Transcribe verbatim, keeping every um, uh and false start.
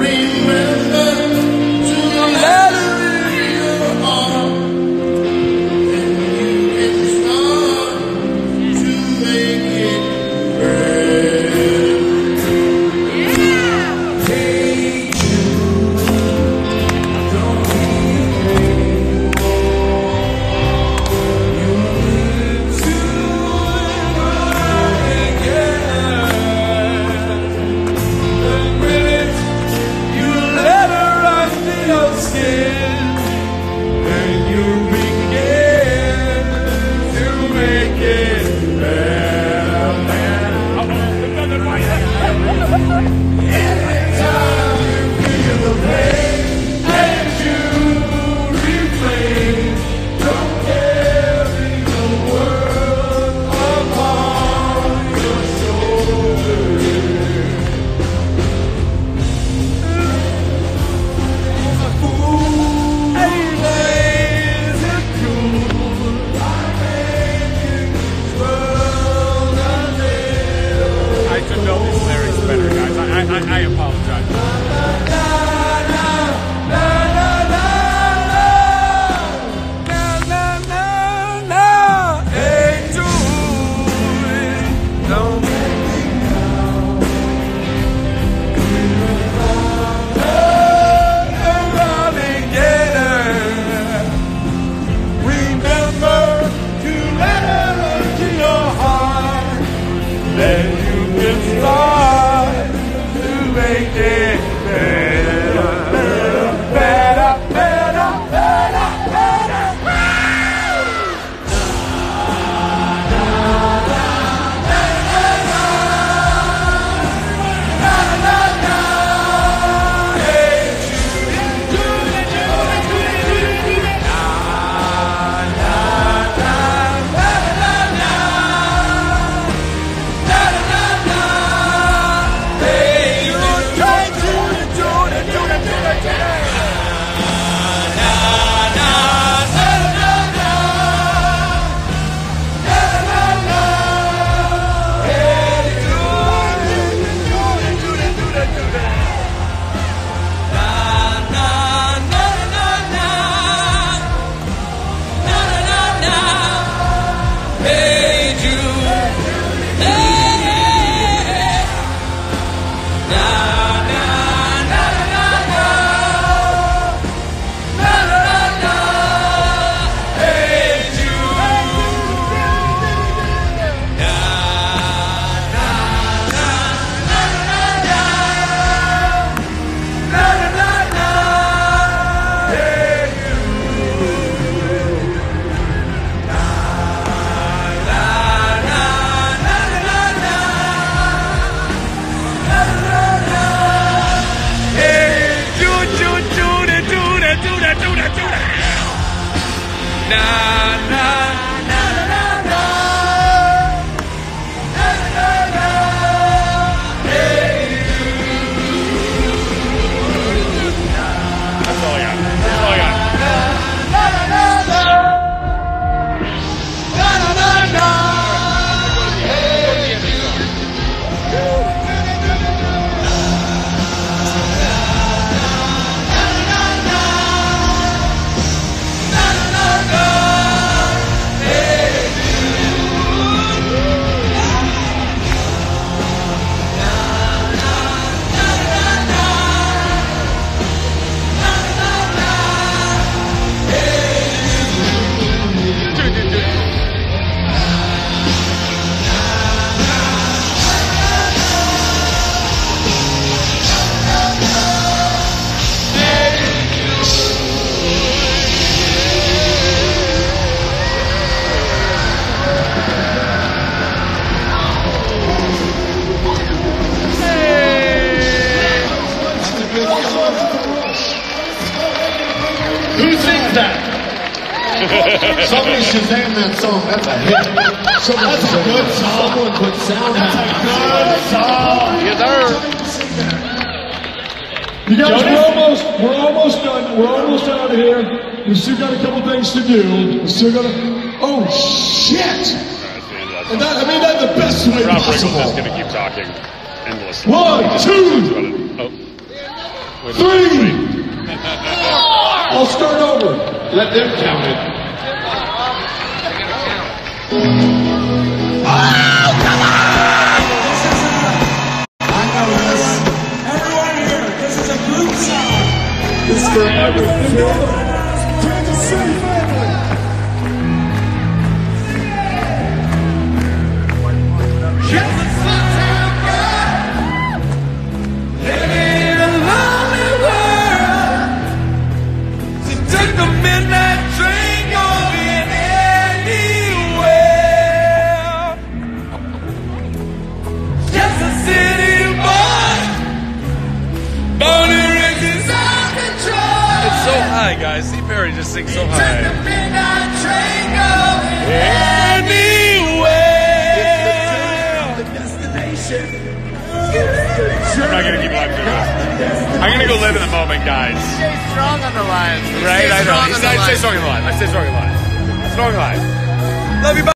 Somebody should name that song. That's a hit. Somebody That's a good song. Someone put sound. That's a good song. Yes, sir. You guys, we're almost, we're almost done. We're almost out of here. We still got a couple things to do. We still got to. Oh shit! And that, I mean that the best way Rob possible. Riggle's just gonna keep talking endlessly. One, two. Oh. three. I'll start over. Let them count it. Oh, come on! This is a, I know this. Everyone here, this is a group song. This is for everyone. Kansas City family. Just a sunshine girl, living in a lonely world. So take the midnight train, going anywhere. Just a city boy, born and raised inside control. It's so high, guys. Steve Perry just sings so Take the high. midnight train, going Anywhere. the destination. I'm not gonna keep live to this. I'm gonna go live in the moment, guys. Stay strong on the line. Right? I know. Strong on the I line. stay strong in the line. I stay strong in the line. Strong in the line. Love you. Bye.